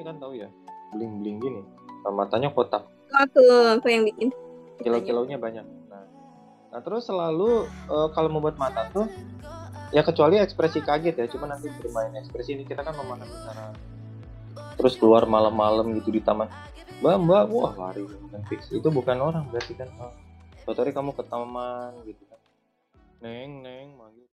ini kan tahu ya, bling-bling gini. Matanya kotak, Aku yang bikin. kilau-kilaunya banyak. Nah terus selalu kalau membuat mata tuh ya kecuali ekspresi kaget ya, cuma nanti bermain ekspresi ini kita kan memahami cara. Terus keluar malam-malam gitu di taman, mbak, wah lari kan fix. Itu bukan orang berarti kan. Suatu hari kamu ke taman gitu kan, neng manggil.